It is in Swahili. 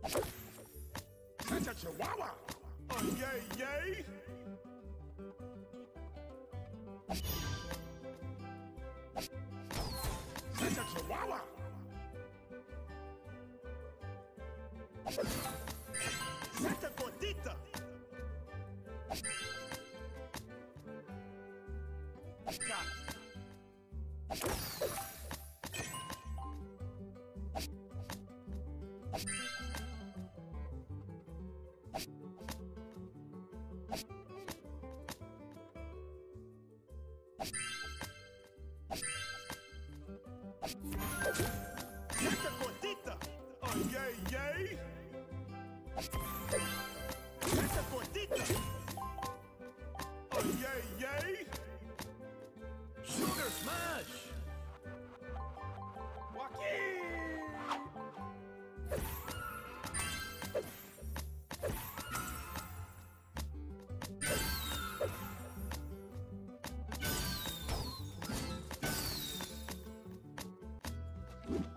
Such a chihuahua! Yay, yay! Such a chihuahua! Such a gordita! Got it. Such a gordita! Yay, yay! Such a gordita! Yay, yay! Sugar smash! Joaquin!